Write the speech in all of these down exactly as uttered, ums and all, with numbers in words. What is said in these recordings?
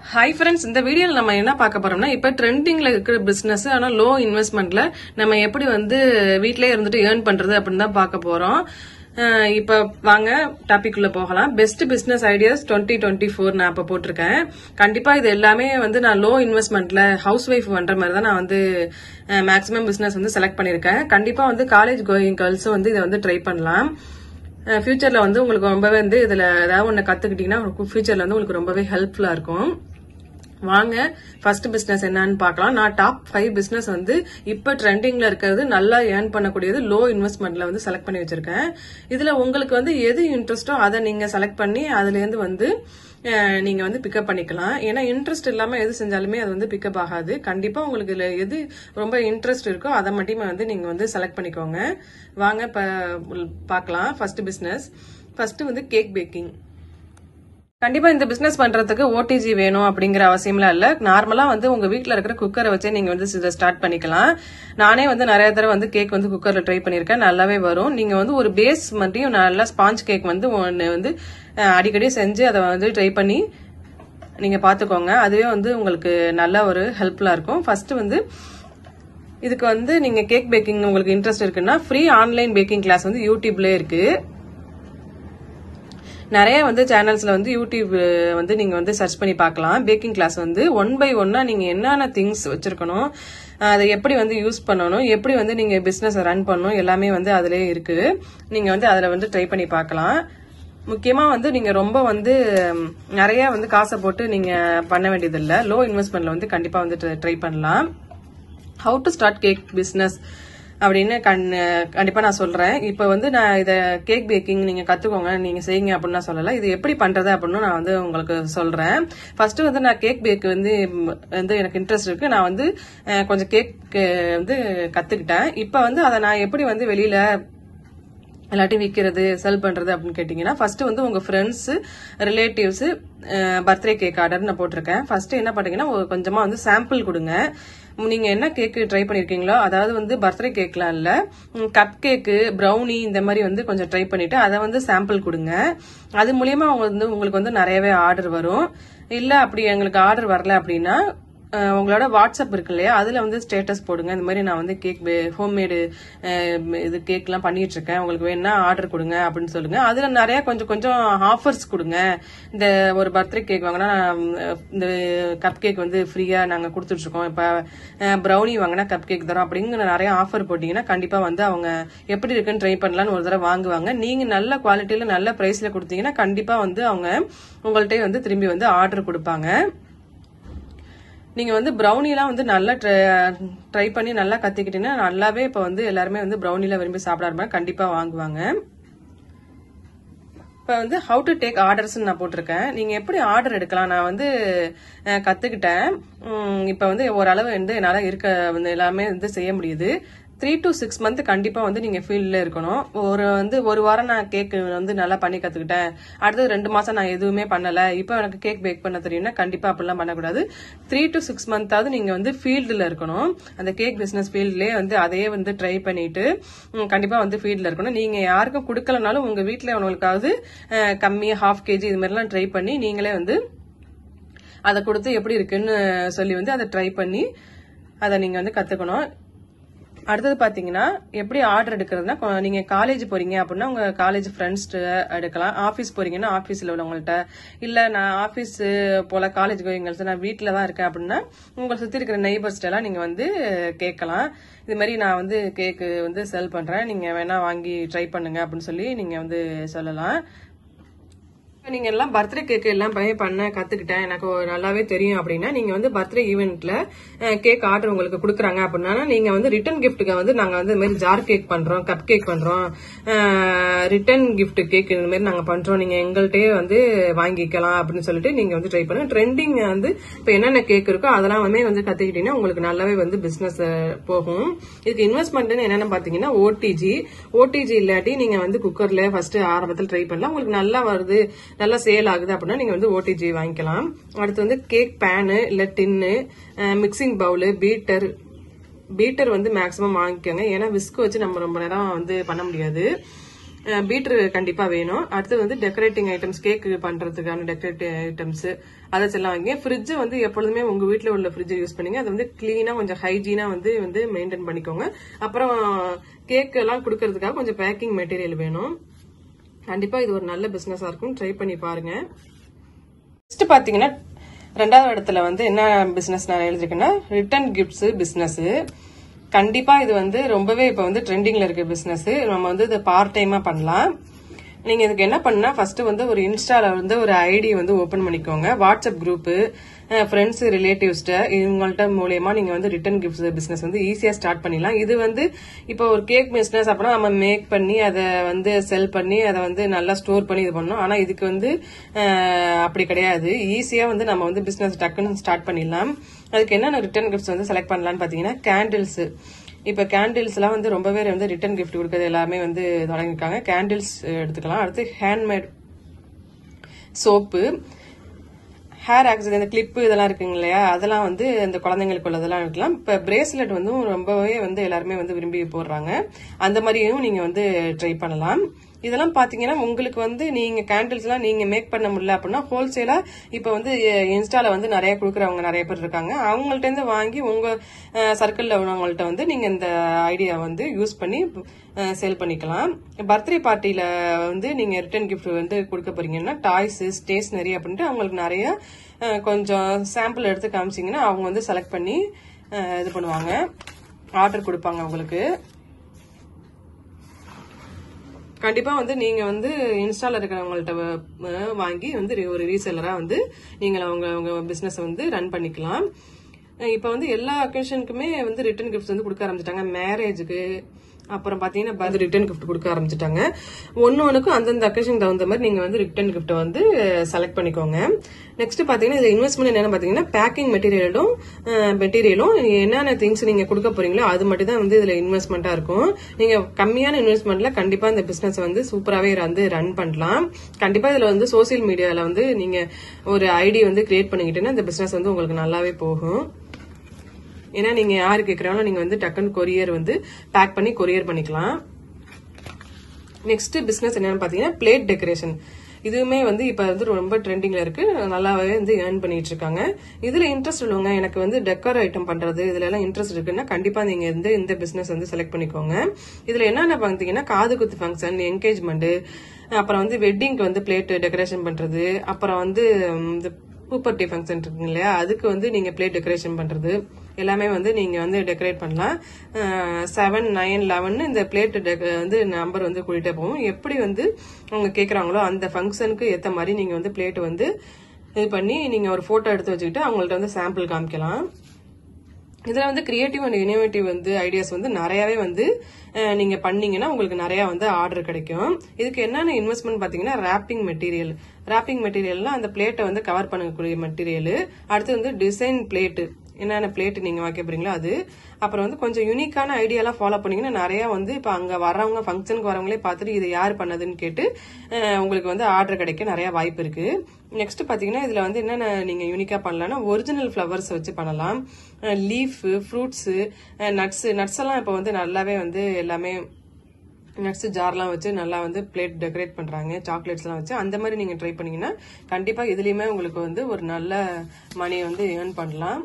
Hi friends, இந்த வீடியோல நம்ம என்ன பார்க்க போறோம்னா இப்ப ட்ரெண்டிங்ல இருக்கிற பிசினஸ் ஆனா லோ இன்வெஸ்ட்மென்ட்ல நம்ம எப்படி வந்து வீட்லயே இருந்துட்டு earn பண்றது அப்படினு தான் பார்க்க போறோம். இப்ப வாங்க டாபிக் உள்ள போகலாம். Best business ideas twenty twenty-four நான் அப்ப போட்டிருக்கேன். கண்டிப்பா இது எல்லாமே வந்து நான் லோ இன்வெஸ்ட்மென்ட்ல ஹவுஸ் வைஃப் பண்ற மாதிரி தான் நான் வந்து மேக்ஸிமம் பிசினஸ் வந்து செலக்ட் பண்ணிருக்கேன். கண்டிப்பா வந்து காலேஜ் கோயிங் கேர்ள்ஸ் வந்து இதை வந்து ட்ரை பண்ணலாம். ஃபியூச்சர்ல வந்து உங்களுக்கு ரொம்பவே வந்து இதுல ஏதாவது ஒண்ணு கத்துக்கிட்டீங்கன்னா ஃபியூச்சர்ல வந்து உங்களுக்கு ரொம்பவே ஹெல்ப்ஃபுல்லா இருக்கும். வாங்க ஃபர்ஸ்ட் பிசினஸ் என்னன்னு பார்க்கலாம். நான் டாப் ஃபைவ் பிசினஸ் வந்து இப்ப ட்ரெண்டிங்ல இருக்கிறது நல்லா ஏர்ன் பண்ணக்கூடியது லோ இன்வெஸ்ட்மெண்ட்ல வந்து செலக்ட் பண்ணி வச்சிருக்கேன். இதுல உங்களுக்கு வந்து எது இன்ட்ரெஸ்டோ அதை நீங்க செலக்ட் பண்ணி அதுல இருந்து வந்து நீங்க வந்து பிக்கப் பண்ணிக்கலாம். ஏன்னா இன்ட்ரெஸ்ட் இல்லாம எது செஞ்சாலுமே அது வந்து பிக்கப் ஆகாது. கண்டிப்பா உங்களுக்கு இதுல எது ரொம்ப இன்ட்ரெஸ்ட் இருக்கோ அதை மட்டுமே வந்து நீங்க வந்து செலக்ட் பண்ணிக்கோங்க. வாங்க பார்க்கலாம். ஃபர்ஸ்ட் பிசினஸ் ஃபர்ஸ்ட் வந்து கேக் பேக்கிங். கண்டிப்பா இந்த பிசினஸ் பண்றதுக்கு ஓடிஜி வேணும் அப்படிங்கிற அவசியம்லாம் இல்ல. நார்மலா வந்து உங்க வீட்டுல இருக்கிற குக்கரை வச்சே நீங்க வந்து இதை ஸ்டார்ட் பண்ணிக்கலாம். நானே வந்து நிறைய தடவை வந்து கேக் வந்து குக்கர்ல ட்ரை பண்ணிருக்கேன். நல்லாவே வரும். நீங்க வந்து ஒரு பேஸ் மட்டும் நல்லா ஸ்பாஞ்ச் கேக் வந்து ஒன்னு வந்து அடிக்கடி செஞ்சு அதை வந்து ட்ரை பண்ணி நீங்க பாத்துக்கோங்க. அதுவே வந்து உங்களுக்கு நல்ல ஒரு ஹெல்ப்ஃபுல்லா இருக்கும். ஃபர்ஸ்ட் வந்து இதுக்கு வந்து நீங்க கேக் பேக்கிங் உங்களுக்கு இன்ட்ரெஸ்ட் இருக்குன்னா ஃப்ரீ ஆன்லைன் பேக்கிங் கிளாஸ் வந்து யூடியூப்ல இருக்கு. நிறைய வந்து சேனல்ஸ்ல வந்து யூடியூப் வந்து நீங்க வந்து சர்ச் பண்ணி பார்க்கலாம். பேக்கிங் கிளாஸ் வந்து ஒன் பை ஒன்னா நீங்க என்னென்ன திங்ஸ் வச்சிருக்கணும், அதை எப்படி வந்து யூஸ் பண்ணணும், எப்படி வந்து நீங்க பிசினஸ் ரன் பண்ணணும், எல்லாமே வந்து அதுலயே இருக்கு. நீங்க வந்து அதுல வந்து ட்ரை பண்ணி பார்க்கலாம். முக்கியமா வந்து நீங்க ரொம்ப வந்து நிறைய வந்து காசை போட்டு நீங்க பண்ண வேண்டியது இல்ல. லோ இன்வெஸ்ட்மெண்ட்ல வந்து கண்டிப்பா வந்து ட்ரை பண்ணலாம். How to start cake business அப்படின்னு கண்டிப்பா நான் சொல்றேன். இப்ப வந்து நான் இத கேக் பேக்கிங் நீங்க கத்துக்கோங்க, நீங்க செய்யுங்க அப்படின்னு நான் சொல்லல. இது எப்படி பண்றது அப்படின்னு நான் வந்து உங்களுக்கு சொல்றேன். ஃபர்ஸ்ட் வந்து நான் கேக் பேக் வந்து வந்து எனக்கு இன்ட்ரெஸ்ட் இருக்கு. நான் வந்து கொஞ்சம் கேக் வந்து கத்துக்கிட்டேன். இப்ப வந்து அதை நான் எப்படி வந்து வெளியில எல்லாத்தையும் விற்கிறது செல் பண்றது அப்படின்னு கேட்டீங்கன்னா ஃபர்ஸ்ட் வந்து உங்க friends relatives birthday cake order நான் போட்டிருக்கேன். ஃபர்ஸ்ட் என்ன பண்ணீங்கன்னா கொஞ்சமா வந்து சாம்பிள் கொடுங்க. நீங்க என்ன கேக் ட்ரை பண்ணிருக்கீங்களோ, அதாவது வந்து பர்த்டே கேக்லாம் இல்ல, கப் கேக்கு, ப்ரௌனி இந்த மாதிரி வந்து கொஞ்சம் ட்ரை பண்ணிட்டு அதை வந்து சாம்பிள் கொடுங்க. அது மூலியமா வந்து உங்களுக்கு வந்து நிறையவே ஆர்டர் வரும். இல்ல அப்படி எங்களுக்கு ஆர்டர் வரல அப்படின்னா உங்களோட வாட்ஸ்அப் இருக்கு இல்லையா, அதுல வந்து ஸ்டேட்டஸ் போடுங்க. இந்த மாதிரி நான் வந்து கேக் ஹோம்மேடு இது கேக் எல்லாம் பண்ணிட்டு இருக்கேன், உங்களுக்கு வேணா ஆர்டர் கொடுங்க அப்படின்னு சொல்லுங்க. அதுல நிறைய கொஞ்சம் கொஞ்சம் ஆஃபர்ஸ் கொடுங்க. இந்த ஒரு பர்த்டே கேக் வாங்கினா இந்த கப் கேக் வந்து ஃப்ரீயா நாங்க கொடுத்துட்டு இருக்கோம், இப்ப ப்ரௌனி வாங்கினா கப் கேக் தரோம் அப்படிங்கிற நிறைய ஆஃபர் போட்டீங்கன்னா கண்டிப்பா வந்து அவங்க எப்படி இருக்குன்னு ட்ரை பண்ணலாம்னு ஒரு தடவை வாங்குவாங்க. நீங்க நல்ல குவாலிட்டியில நல்ல பிரைஸ்ல கொடுத்தீங்கன்னா கண்டிப்பா வந்து அவங்க உங்கள்கிட்ட வந்து திரும்பி வந்து ஆர்டர் கொடுப்பாங்க. நீங்க வந்து ப்ரௌனி எல்லாம் வந்து நல்லா ட்ரை பண்ணி நல்லா கத்துக்கிட்டீங்கன்னா நல்லாவே இப்ப வந்து எல்லாருமே வந்து ப்ரௌனில விரும்பி சாப்பிட ஆரம்பிச்சா கண்டிப்பா வாங்குவாங்க. இப்ப வந்து ஹவு டு டேக் ஆர்டர்ஸ் நான் போட்டிருக்கேன். நீங்க எப்படி ஆர்டர் எடுக்கலாம் நான் வந்து கத்துக்கிட்டேன். இப்ப வந்து ஓரளவு வந்து என்னால இருக்க வந்து எல்லாமே வந்து செய்ய முடியுது. த்ரீ டு சிக்ஸ் மந்த் கண்டிப்பா வந்து நீங்க ஃபீல்ட்ல இருக்கணும். ஒரு வந்து ஒரு வாரம் நான் கேக் வந்து நல்லா பண்ணி கத்துக்கிட்டேன், அடுத்தது ரெண்டு மாசம் நான் எதுவுமே பண்ணல, இப்ப எனக்கு கேக் பேக் பண்ண தெரியும்னா கண்டிப்பா அப்படிலாம் பண்ணக்கூடாது. த்ரீ டு சிக்ஸ் மந்தாவது நீங்க வந்து ஃபீல்டுல இருக்கணும். அந்த கேக் பிசினஸ் ஃபீல்ட்லயே வந்து அதையே வந்து ட்ரை பண்ணிட்டு கண்டிப்பா வந்து ஃபீல்ட்ல இருக்கணும். நீங்க யாருக்கும் கொடுக்கலனாலும் உங்க வீட்டுல உங்களுக்காவது கம்மியா ஹாஃப் கேஜி இது மாதிரி எல்லாம் ட்ரை பண்ணி நீங்களே வந்து அதை கொடுத்து எப்படி இருக்குன்னு சொல்லி வந்து அதை ட்ரை பண்ணி அதை நீங்க வந்து கத்துக்கணும். அடுத்தது பாத்தீங்கன்னா எப்படி ஆர்டர் எடுக்கிறதுனா, நீங்க காலேஜ் போறீங்க அப்படின்னா உங்க காலேஜ் ஃப்ரெண்ட்ஸ் எடுக்கலாம். ஆபீஸ் போறீங்கன்னா ஆபீஸ்ல உள்ளவங்கள்ட்ட, இல்ல நான் ஆபீஸ் போல காலேஜ் கோயிங்கள்ஸ் நான் வீட்டுல தான் இருக்கேன் அப்படின்னா உங்களை சுத்தி இருக்கிற நெய்பர்ஸ்ட் எல்லாம் நீங்க வந்து கேட்கலாம். இது மாதிரி நான் வந்து கேக்கு வந்து செல் பண்றேன், நீங்க வேணா வாங்கி ட்ரை பண்ணுங்க அப்படின்னு சொல்லி நீங்க வந்து சொல்லலாம். நீங்க எல்லாம் பர்த்டே கேக் எல்லாம் பண்ண கத்துக்கிட்டேன், எனக்கு நல்லாவே தெரியும் அப்படின்னா நீங்க வந்து பர்த்டே ஈவெண்ட்ல கேக் ஆர்டர் உங்களுக்கு கொடுக்குறாங்க அப்படின்னா நீங்க வந்து ரிட்டர்ன் கிஃப்ட்டுக்கு வந்து நாங்க வந்து இந்த மாதிரி ஜார் கேக் பண்றோம், கப் கேக் பண்றோம், ரிட்டர்ன் கிஃப்ட் கேக் இந்த மாதிரி நாங்க பண்றோம், நீங்க எங்கள்கிட்டயே வந்து வாங்கிக்கலாம் அப்படின்னு சொல்லிட்டு நீங்க வந்து ட்ரை பண்ணுங்க. ட்ரெண்டிங் வந்து இப்ப என்னென்ன கேக் இருக்கோ அதெல்லாம் வந்து வந்து கத்துக்கிட்டீங்கன்னா உங்களுக்கு நல்லாவே வந்து பிசினஸ் போகும். இதுக்கு இன்வெஸ்ட்மெண்ட் என்னென்ன பாத்தீங்கன்னா ஓடிஜி ஓடிஜி இல்லாட்டி நீங்க வந்து குக்கர்ல ஃபர்ஸ்ட் ஆரம்பத்தில் ட்ரை பண்ணலாம். உங்களுக்கு நல்லா வருது, நல்லா சேல் ஆகுது அப்படின்னா நீங்க வந்து ஓடிஜி வாங்கிக்கலாம். அடுத்து வந்து கேக் பேனு இல்ல tin, mixing bowl, beater beater வந்து மேக்சிமம் வாங்கிக்கோங்க. ஏன்னா விஸ்க் வச்சு நம்ம ரொம்ப நேரம் வந்து பண்ண முடியாது. பீட்ரு கண்டிப்பா வேணும். அடுத்து வந்து டெக்கரேட்டிங் ஐட்டம்ஸ், கேக் பண்றதுக்கான டெக்கரேட்டிவ் ஐட்டம்ஸ் அதெல்லாம் வாங்கி. ஃப்ரிட்ஜ் வந்து எப்பொழுதுமே உங்க வீட்டுல உள்ள ஃப்ரிட்ஜ் யூஸ் பண்ணீங்க. அது வந்து கிளீனா கொஞ்சம் ஹைஜீனா வந்து வந்து மெயின்டைன் பண்ணிக்கோங்க. அப்புறம் கேக் எல்லாம் கொடுக்கறதுக்காக கொஞ்சம் பேக்கிங் மெட்டீரியல் வேணும். கண்டிப்பா இது ஒரு நல்ல பிசினஸா இருக்கும், ட்ரை பண்ணி பாருங்க. நெக்ஸ்ட் பாத்தீங்கன்னா ரெண்டாவது இடத்துல வந்து என்ன பிசினஸ் நான் எழுதிருக்கேன்னா ரிட்டர்ன் கிஃப்ட்ஸ் பிசினஸ். கண்டிப்பா இது வந்து ரொம்பவே இப்ப வந்து ட்ரெண்டிங்ல இருக்க பிசினஸ். நம்ம வந்து இது பார்ட் டைமா பண்ணலாம். நீங்க இதுக்கு என்ன பண்ணா ஃபர்ஸ்ட் வந்து ஒரு இன்ஸ்டால வந்து ஒரு ஐடி வந்து ஓபன் பண்ணிக்கோங்க. வாட்ஸ்அப் குரூப், ஃப்ரெண்ட்ஸ், ரிலேட்டிவ்ஸ்ட இவங்கள்ட்ட மூலமா நீங்க வந்து ரிட்டர்ன் கிஃப்ட்ஸ் பிசினஸ் வந்து ஈஸியா ஸ்டார்ட் பண்ணிடலாம். இது வந்து இப்போ ஒரு கேக் பிசினஸ் அப்படின்னா நம்ம மேக் பண்ணி அதை வந்து செல் பண்ணி அதை வந்து நல்லா ஸ்டோர் பண்ணி இது பண்ணணும். ஆனா இதுக்கு வந்து அப்படி கிடையாது. ஈஸியா வந்து நம்ம வந்து பிசினஸ் டக்குன்னு ஸ்டார்ட் பண்ணிடலாம். அதுக்கு என்னென்ன ரிட்டர்ன் கிஃப்ட்ஸ் வந்து செலக்ட் பண்ணலாம்னு பாத்தீங்கன்னா கேண்டில்ஸ். இப்ப கேண்டில்ஸ் எல்லாம் வந்து ரொம்ப பேர் வந்து ரிட்டர்ன் கிஃப்ட் கொடுக்கறது எல்லாமே வந்து தொடங்கிருக்காங்க. கேண்டில்ஸ் எடுத்துக்கலாம். அடுத்து ஹேண்ட்மேட் சோப்பு, ஹேர் ஆக்சரி, இந்த கிளிப்பு இதெல்லாம் இருக்குங்க இல்லையா, அதெல்லாம் வந்து இந்த குழந்தைங்களுக்கு உள்ளதெல்லாம் இருக்கலாம். இப்ப பிரேஸ்லெட் வந்து ரொம்பவே வந்து எல்லாருமே வந்து விரும்பி போடுறாங்க. அந்த மாதிரியும் நீங்க வந்து ட்ரை பண்ணலாம். இதெல்லாம் பாத்தீங்கன்னா உங்களுக்கு வந்து நீங்க கேண்டில்ஸ் எல்லாம் நீங்க மேக் பண்ண முடியல அப்படின்னா ஹோல்சேலா இப்ப வந்து இன்ஸ்டால வந்து நிறைய கொடுக்கறவங்க நிறைய பேர் இருக்காங்க. அவங்கள்ட்ட இருந்து வாங்கி உங்க சர்க்கிள்ல உள்ளவங்கள்ட்ட வந்து நீங்க இந்த ஐடியா வந்து யூஸ் பண்ணி சேல் பண்ணிக்கலாம். பர்த்டே பார்ட்டியில வந்து நீங்க ரிட்டர்ன் கிஃப்ட் வந்து கொடுக்க போறீங்கன்னா டாய்ஸ், ஸ்டேஷனரி அப்படின்ட்டு அவங்களுக்கு நிறைய கொஞ்சம் சாம்பிள் எடுத்து காமிச்சிங்கன்னா அவங்க வந்து செலக்ட் பண்ணி இது பண்ணுவாங்க, ஆர்டர் கொடுப்பாங்க உங்களுக்கு. கண்டிப்பா வந்து நீங்க வந்து இன்ஸ்டால இருக்கிறவங்கள்ட்ட வாங்கி வந்து ஒரு ரீசெல்லரா வந்து நீங்க அவங்க உங்க பிசினஸ் வந்து ரன் பண்ணிக்கலாம். இப்ப வந்து எல்லா அக்கேஷனுக்குமே வந்து ரிட்டர்ன் கிஃப்ட்ஸ் வந்து கொடுக்க ஆரம்பிச்சிட்டாங்க. மேரேஜுக்கு அப்புறம் பாத்தீங்கன்னா ரிட்டர்ன் கிஃப்ட் கொடுக்க ஆரம்பிச்சிட்டாங்க. ஒன்னு ஒன்னுக்கும் அந்தந்த அக்கேஷன் தகுந்த மாதிரி நீங்க வந்து ரிட்டர்ன் கிஃப்ட் வந்து செலக்ட் பண்ணிக்கோங்க. நெக்ஸ்ட் பாத்தீங்கன்னா இதுல இன்வெஸ்ட்மெண்ட் என்னன்னு பாத்தீங்கன்னா பேக்கிங் மெட்டீரியலும் மெட்டீரியலும் என்னென்ன திங்ஸ் நீங்க கொடுக்க போறீங்களோ அது மட்டும் தான் வந்து இதுல இன்வெஸ்ட்மெண்டா இருக்கும். நீங்க கம்மியான இன்வெஸ்ட்மெண்ட்ல கண்டிப்பா இந்த பிசினஸ் வந்து சூப்பராவே வந்து ரன் பண்ணலாம். கண்டிப்பா இதுல வந்து சோசியல் மீடியால வந்து நீங்க ஒரு ஐடி வந்து கிரியேட் பண்ணிக்கிட்டீங்கன்னா இந்த பிசினஸ் வந்து உங்களுக்கு நல்லாவே போகும். ஏன்னா நீங்க யாரு கேட்கறாங்களோ நீங்க வந்து டக்குன்னு கொரியர் வந்து பேக் பண்ணி கொரியர் பண்ணிக்கலாம். நெக்ஸ்ட் பிசினஸ் என்னன்னு பாத்தீங்கன்னா பிளேட் டெக்கரேஷன். இதுவுமே வந்து இப்ப வந்து ரொம்ப ட்ரெண்டிங்ல இருக்கு, நல்லாவே வந்து ஏர்ன் பண்ணிட்டு இருக்காங்க. இதுல இன்ட்ரெஸ்ட் உள்ளவங்க எனக்கு வந்து டெக்கர் ஐட்டம் பண்றது இதுல எல்லாம் இன்ட்ரெஸ்ட் இருக்குன்னா கண்டிப்பா நீங்க வந்து இந்த பிசினஸ் வந்து செலக்ட் பண்ணிக்கோங்க. இதுல என்னென்ன பாத்தீங்கன்னா காது குத்து ஃபங்க்ஷன், என்கேஜ்மெண்ட், அப்புறம் வந்து வெட்டிங்க்கு வந்து பிளேட் டெக்கரேஷன் பண்றது, அப்புறம் வந்து இந்த பூப்பர்ட்டி ஃபங்க்ஷன் இருக்குங்க இல்லையா, அதுக்கு வந்து நீங்க பிளேட் டெக்கரேஷன் பண்றது எல்லாமே வந்து நீங்க வந்து டெக்கரேட் பண்ணலாம். செவன் நைன் லெவன் இந்த பிளேட் வந்து நம்பர் வந்து கூட்டிட்டே போகும். எப்படி வந்து அவங்க கேட்கறாங்களோ அந்த ஃபங்க்ஷனுக்கு ஏத்த மாதிரி நீங்க வந்து பிளேட் வந்து இது பண்ணி நீங்க ஒரு போட்டோ எடுத்து வச்சுக்கிட்டு அவங்கள்ட்ட வந்து சாம்பிள் காமிக்கலாம். இதுல வந்து கிரியேட்டிவ் அண்ட் இனோவேட்டிவ் வந்து ஐடியாஸ் வந்து நிறையவே வந்து நீங்க பண்ணீங்கன்னா உங்களுக்கு நிறைய வந்து ஆர்டர் கிடைக்கும். இதுக்கு என்னென்ன இன்வெஸ்ட்மெண்ட் பாத்தீங்கன்னா ராப்பிங் மெட்டீரியல், ராப்பிங் மெட்டீரியல்னா அந்த பிளேட்டை வந்து கவர் பண்ணக்கூடிய மெட்டீரியல். அடுத்து வந்து டிசைன் பிளேட்டு, என்னென்ன பிளேட் நீங்க வைக்க போறீங்களோ அது. அப்புறம் வந்து கொஞ்சம் யூனிக்கான ஐடியாலாம் ஃபாலோ பண்ணீங்கன்னா நிறைய வந்து இப்ப அங்க வர்றவங்க ஃபங்க்ஷனுக்கு வரவங்களே பார்த்துட்டு இது யாரு பண்ணதுன்னு கேட்டு உங்களுக்கு வந்து ஆர்டர் கிடைக்க நிறைய வாய்ப்பு இருக்கு. நெக்ஸ்ட் பாத்தீங்கன்னா இதுல வந்து என்னென்ன நீங்க யூனிக்கா பண்ணலாம்னா ஒரிஜினல் ஃபிளவர்ஸ் வச்சு பண்ணலாம், லீஃப், ஃப்ரூட்ஸ், நட்ஸ் நட்ஸ் எல்லாம் இப்ப வந்து நல்லாவே வந்து எல்லாமே நட்ஸ் ஜார்லாம் வச்சு நல்லா வந்து பிளேட் டெக்கரேட் பண்றாங்க, சாக்லேட்ஸ் எல்லாம் வச்சு. அந்த மாதிரி நீங்க ட்ரை பண்ணீங்கன்னா கண்டிப்பா இதுலயுமே உங்களுக்கு வந்து ஒரு நல்ல மணி வந்து ஏர்ன் பண்ணலாம்.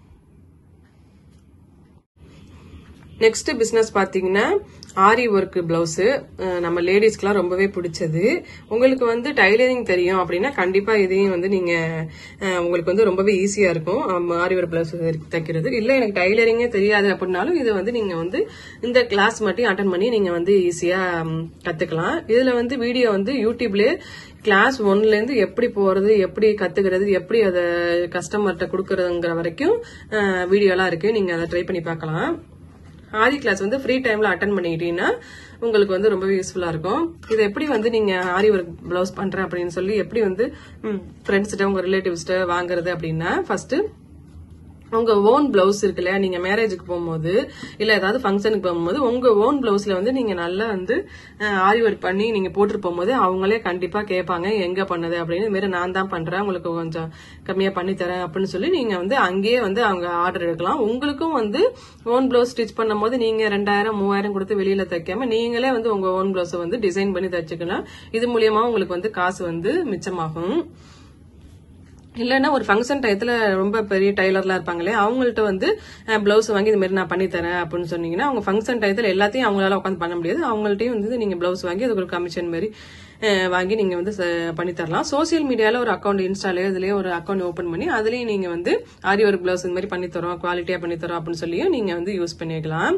நெக்ஸ்ட் பிசினஸ் பாத்தீங்கன்னா ஆரி ஒர்க் பிளவுஸ். நம்ம லேடிஸ்க்குலாம் ரொம்பவே பிடிச்சது. உங்களுக்கு வந்து டைலரிங் தெரியும் அப்படின்னா கண்டிப்பா இதையும் வந்து நீங்க உங்களுக்கு வந்து ரொம்பவே ஈஸியா இருக்கும் ஆரி ஒர்க் பிளவுஸ் தைக்கிறது. இல்ல எனக்கு டைலரிங்கே தெரியாது அப்படின்னாலும் இதை வந்து நீங்க வந்து இந்த கிளாஸ் மட்டும் அட்டன் பண்ணி நீங்க வந்து ஈஸியா கத்துக்கலாம். இதுல வந்து வீடியோ வந்து யூடியூப்லயே கிளாஸ் ஒன்ல இருந்து எப்படி போறது, எப்படி கத்துக்கிறது, எப்படி அதை கஸ்டமர்கிட்ட கொடுக்கறதுங்கிற வரைக்கும் வீடியோ எல்லாம் இருக்கு. நீங்க அதை ட்ரை பண்ணி பார்க்கலாம். ஆரி கிளாஸ் வந்து ஃப்ரீ டைம்ல அட்டன் பண்ணிக்கிட்டீங்கன்னா உங்களுக்கு வந்து ரொம்ப யூஸ்ஃபுல்லா இருக்கும். இதை எப்படி வந்து நீங்க ஆரி ஒர்க் பிளவுஸ் பண்றேன் அப்படின்னு சொல்லி எப்படி வந்து ஃப்ரெண்ட்ஸ்கிட்ட உங்க ரிலேட்டிவ்ஸ்ட வாங்குறது அப்படின்னா ஃபர்ஸ்ட் உங்க ஓன் பிளவுஸ் இருக்கு இல்லையா, நீங்க மேரேஜுக்கு போகும்போது இல்ல ஏதாவது ஃபங்க்ஷனுக்கு போகும்போது உங்க ஓன் பிளவுஸ்ல வந்து நீங்க நல்லா வந்து ஆரி ஒர்க் பண்ணி நீங்க போட்டு போகும்போது அவங்களே கண்டிப்பா கேட்பாங்க எங்க பண்ணது அப்படின்னு. இது மாதிரி நான் தான் பண்றேன், உங்களுக்கு கொஞ்சம் கம்மியா பண்ணி தரேன் அப்படின்னு சொல்லி நீங்க வந்து அங்கேயே வந்து அவங்க ஆர்டர் எடுக்கலாம். உங்களுக்கும் வந்து ஓன் பிளவுஸ் ஸ்டிச் பண்ணும் போது நீங்க ரெண்டாயிரம் மூவாயிரம் கொடுத்து வெளியில தைக்காம நீங்களே வந்து உங்க ஓன் பிளவுஸ் வந்து டிசைன் பண்ணி தச்சுக்கலாம். இது மூலியமா உங்களுக்கு வந்து காசு வந்து மிச்சமாகும். இல்லன்னா ஒரு ஃபங்க்ஷன் டயத்துல ரொம்ப பெரிய டைலர்லாம் இருப்பாங்களே அவங்கள்ட்ட வந்து பிளவுஸ் வாங்கி இது மாதிரி நான் பண்ணி தரேன் அப்படின்னு சொன்னீங்கன்னா அவங்க ஃபங்க்ஷன் டயத்துல எல்லாத்தையும் அவங்களால உட்காந்து பண்ண முடியாது. அவங்கள்ட்டையும் வந்து நீங்க பிளவுஸ் வாங்கி அதுக்கு ஒரு கமிஷன் மாதிரி வாங்கி நீங்க வந்து பண்ணி தரலாம். சோசியல் மீடியால ஒரு அக்கௌண்ட் இன்ஸ்டாலயோ இதுலயே ஒரு அக்கௌண்ட் ஓபன் பண்ணி அதுலயும் நீங்க வந்து ஆரி ஒர்க் பிளவுஸ் இந்த மாதிரி பண்ணி தரோம், குவாலிட்டியா பண்ணி தரோம் அப்படின்னு சொல்லியும் நீங்க வந்து யூஸ் பண்ணிக்கலாம்.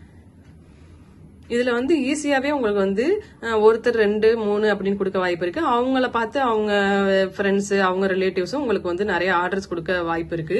இதுல வந்து ஈஸியாவே உங்களுக்கு வந்து ஒருத்தர் ரெண்டு மூணு அப்படின்னு கொடுக்க வாய்ப்பு இருக்கு. அவங்கள பார்த்து அவங்க ஃப்ரெண்ட்ஸ் அவங்க ரிலேட்டிவ்ஸும் உங்களுக்கு வந்து நிறைய ஆர்டர்ஸ் கொடுக்க வாய்ப்பு இருக்கு.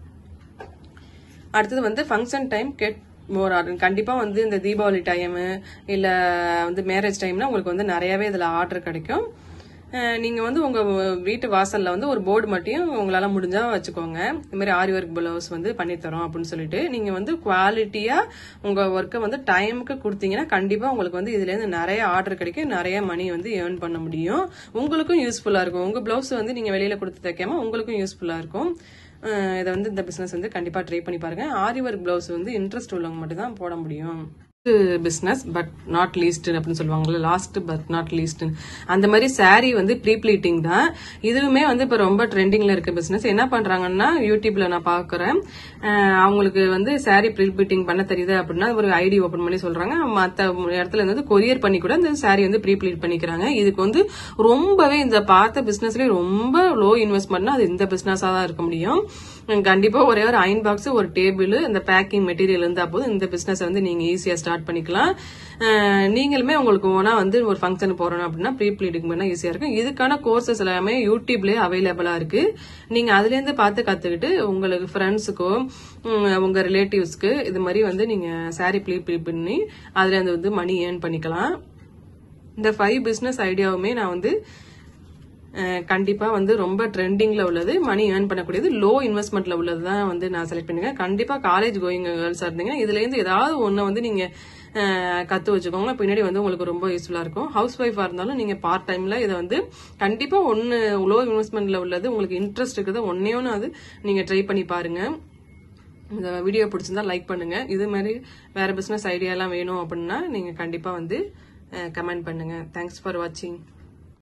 அடுத்தது வந்து function time get more order. கண்டிப்பா வந்து இந்த தீபாவளி டைம் இல்ல வந்து மேரேஜ் டைம்னா உங்களுக்கு வந்து நிறையவே இதுல ஆர்டர் கிடைக்கும். நீங்க வந்து உங்க வீட்டு வாசல்ல வந்து ஒரு போர்டு மட்டும் உங்களால முடிஞ்சா வச்சுக்கோங்க, இந்த மாதிரி ஆரி ஒர்க் பிளவுஸ் வந்து பண்ணி தரோம் அப்படின்னு சொல்லிட்டு. நீங்க வந்து குவாலிட்டியா உங்க ஒர்க்கை வந்து டைமுக்கு கொடுத்தீங்கன்னா கண்டிப்பா உங்களுக்கு வந்து இதுல இருந்து நிறைய ஆர்டர் கிடைக்கும், நிறைய மணி வந்து ஏர்ன் பண்ண முடியும். உங்களுக்கும் யூஸ்ஃபுல்லா இருக்கும். உங்க பிளவுஸ் வந்து நீங்க வெளியில கொடுத்து தைக்காம உங்களுக்கும் யூஸ்ஃபுல்லா இருக்கும். இதை வந்து இந்த பிசினஸ் வந்து கண்டிப்பா ட்ரை பண்ணி பாருங்க. ஆரி ஒர்க் பிளவுஸ் வந்து இன்ட்ரெஸ்ட் உள்ளவங்க மட்டும் தான் போட முடியும். பிசினஸ் பட் நாட் லீஸ்ட் அப்படின்னு சொல்லுவாங்கல்ல, லாஸ்ட் பட் நாட் லீஸ்ட் அந்த மாதிரி சாரி வந்து ப்ரீ ப்ளீட்டிங் தான். இதுவுமே வந்து இப்ப ரொம்ப ட்ரெண்டிங்ல இருக்க பிசினஸ். என்ன பண்றாங்கன்னா யூடியூப்ல நான் பாக்குறேன், அவங்களுக்கு வந்து சாரி ப்ரீ ப்ளீட்டிங் பண்ண தெரியுது அப்படின்னா ஒரு ஐடி ஓபன் பண்ணி சொல்றாங்க. மத்த இடத்துல இருந்து கொரியர் பண்ணி கூட இந்த சாரி வந்து ப்ரீ ப்ளீட் பண்ணிக்கிறாங்க. இதுக்கு வந்து ரொம்பவே இந்த பார்த்த பிசினஸ்லயே ரொம்ப லோ இன்வெஸ்ட்மெண்ட்னா அது இந்த பிசினஸா தான் இருக்க முடியும். கண்டிப்பா ஒரே ஒரு அயன் பாக்ஸ், ஒரு டேபிள், இந்த பேக்கிங் மெட்டீரியல் இருந்தா போதும் இந்த பிசினஸ் வந்து நீங்க ஈஸியா ஸ்டார்ட் பண்ணிக்கலாம். நீங்களுமே உங்களுக்கு ஓனா வந்து ஒரு ஃபங்க்ஷன் போறோம் அப்படின்னா ப்ரீ ப்ளீட்டிங் பண்ணா ஈஸியா இருக்கும். இதுக்கான கோர்சஸ் எல்லாமே யூடியூப்லயே அவைலபிளா இருக்கு. நீங்க அதுல இருந்து பார்த்து கத்துக்கிட்டு உங்களுக்கு ஃப்ரெண்ட்ஸுக்கோ உங்க ரிலேட்டிவ்ஸ்க்கு இது மாதிரி வந்து நீங்க சாரி ப்ளீ ப்ளீட் பண்ணி அதுல இருந்து வந்து மணி ஏர்ன் பண்ணிக்கலாம். இந்த ஃபைவ் பிசினஸ் ஐடியாவுமே நான் வந்து கண்டிப்பா வந்து ரொம்ப ட்ரெண்டிங்ல உள்ளது, மணி ஏர்ன் பண்ணக்கூடியது, லோ இன்வெஸ்ட்மெண்ட்ல உள்ளது தான் வந்து நான் செலக்ட் பண்ணிருக்கேன். கண்டிப்பா காலேஜ் கோயிங் கேர்ள்ஸா இருந்தீங்கன்னா இதுல இருந்து ஏதாவது ஒண்ணு வந்து நீங்க கத்து வச்சுக்கோங்க, பின்னாடி வந்து உங்களுக்கு ரொம்ப யூஸ்ஃபுல்லா இருக்கும். ஹவுஸ் ஒய்ஃபா இருந்தாலும் நீங்க பார்ட் டைம்ல இதை வந்து கண்டிப்பா ஒன்னு லோ இன்வெஸ்ட்மெண்ட்ல உள்ளது, உங்களுக்கு இன்ட்ரெஸ்ட் இருக்கிறது ஒன்னே ஒன்னு அது நீங்க ட்ரை பண்ணி பாருங்க. இந்த வீடியோ பிடிச்சிருந்தா லைக் பண்ணுங்க. இது மாதிரி வேற பிசினஸ் ஐடியா எல்லாம் வேணும் அப்படின்னா நீங்க கண்டிப்பா வந்து கமெண்ட் பண்ணுங்க. தேங்க்ஸ் ஃபார் வாட்சிங்.